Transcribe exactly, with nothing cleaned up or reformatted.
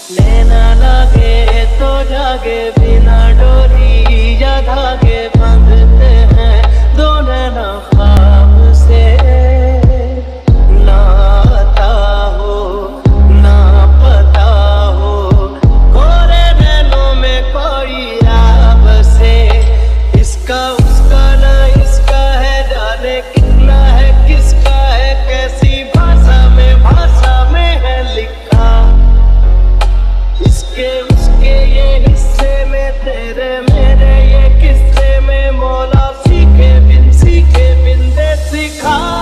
नैना लागे तो जागे, बिना डोरी या धागे बांधते हैं दो नैना ख्वाब से। ना आता हो ना पता हो, कोरे नैनों में कोई राब से। इसका उसका ना इसका है, जाने कितना है किसका है, कैसी भाषा में भाषा में है लिखा। इसके उसके ये हिस्से में, तेरे मेरे ये किस्से में, मौला सीखे बिन सीखे बिन दे सिखा।